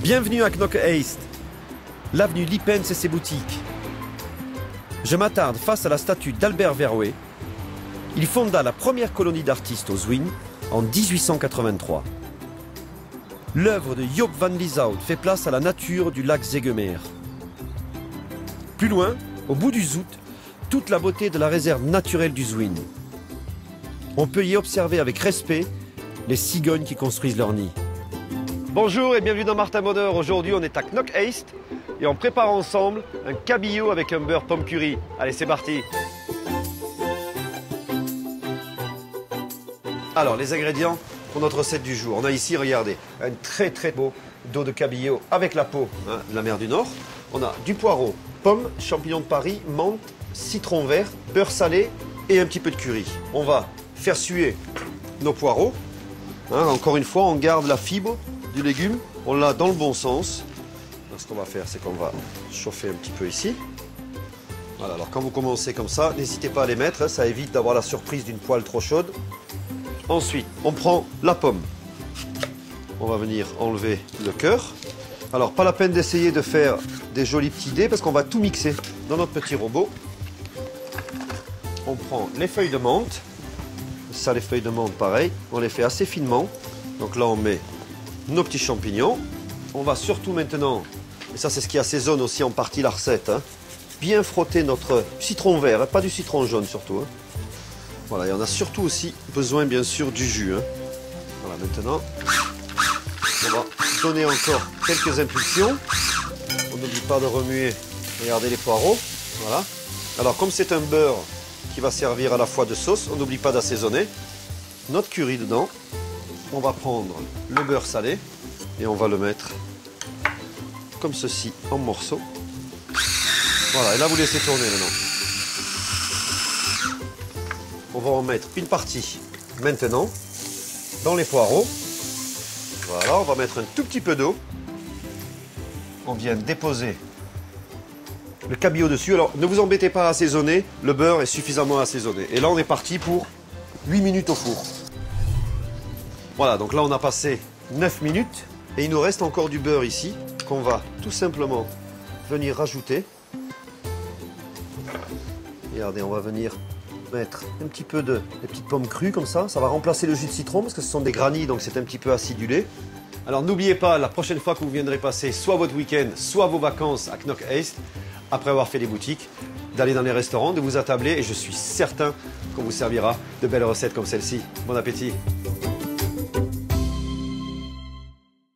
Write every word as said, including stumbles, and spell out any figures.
Bienvenue à Knokke Heist, l'avenue Lipens et ses boutiques. Je m'attarde face à la statue d'Albert Verwey. Il fonda la première colonie d'artistes au Zwin en mille huit cent quatre-vingt-trois. L'œuvre de Joop van Lieshout fait place à la nature du lac Zegemeer. Plus loin, au bout du Zout, toute la beauté de la réserve naturelle du Zwin. On peut y observer avec respect les cigognes qui construisent leur nid. Bonjour et bienvenue dans Martin Bonheur. Aujourd'hui, on est à Knokke Heist et on prépare ensemble un cabillaud avec un beurre pomme curry. Allez, c'est parti. Alors, les ingrédients pour notre recette du jour. On a ici, regardez, un très très beau dos de cabillaud avec la peau hein, de la mer du Nord. On a du poireau, pommes, champignons de Paris, menthe, citron vert, beurre salé et un petit peu de curry. On va faire suer nos poireaux. Hein, encore une fois, on garde la fibre du légume, on l'a dans le bon sens. Alors, ce qu'on va faire, c'est qu'on va chauffer un petit peu ici. Voilà, alors quand vous commencez comme ça, n'hésitez pas à les mettre, hein, ça évite d'avoir la surprise d'une poêle trop chaude. Ensuite, on prend la pomme. On va venir enlever le cœur. Alors, pas la peine d'essayer de faire des jolis petits dés parce qu'on va tout mixer dans notre petit robot. On prend les feuilles de menthe. Ça, les feuilles de menthe, pareil, on les fait assez finement. Donc là, on met nos petits champignons. On va surtout maintenant, et ça c'est ce qui assaisonne aussi en partie la recette, hein, bien frotter notre citron vert, hein, pas du citron jaune surtout. Hein. Voilà, et on a surtout aussi besoin bien sûr du jus. Hein. Voilà, maintenant, on va donner encore quelques impulsions. On n'oublie pas de remuer, regardez les poireaux. Voilà. Alors comme c'est un beurre qui va servir à la fois de sauce, on n'oublie pas d'assaisonner. Notre curry dedans. On va prendre le beurre salé et on va le mettre comme ceci en morceaux. Voilà, et là vous laissez tourner maintenant. On va en mettre une partie maintenant dans les poireaux. Voilà, on va mettre un tout petit peu d'eau. On vient déposer le cabillaud dessus. Alors ne vous embêtez pas à assaisonner, le beurre est suffisamment assaisonné. Et là on est parti pour huit minutes au four. Voilà, donc là on a passé neuf minutes et il nous reste encore du beurre ici qu'on va tout simplement venir rajouter. Regardez, on va venir mettre un petit peu de des petites pommes crues comme ça. Ça va remplacer le jus de citron parce que ce sont des granits donc c'est un petit peu acidulé. Alors n'oubliez pas, la prochaine fois que vous viendrez passer soit votre week-end, soit vos vacances à Knokke Heist, après avoir fait les boutiques, d'aller dans les restaurants, de vous attabler et je suis certain qu'on vous servira de belles recettes comme celle-ci. Bon appétit!